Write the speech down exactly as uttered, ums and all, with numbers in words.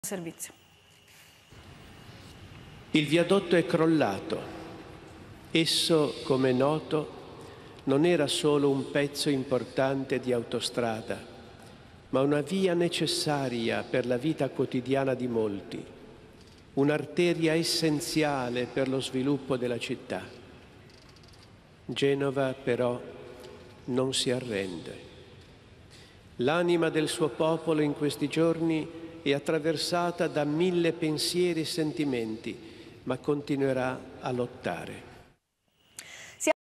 servizio. Il viadotto è crollato. Esso, come è noto, non era solo un pezzo importante di autostrada, ma una via necessaria per la vita quotidiana di molti, un'arteria essenziale per lo sviluppo della città. Genova, però, non si arrende. L'anima del suo popolo in questi giorni è attraversata da mille pensieri e sentimenti, ma continuerà a lottare.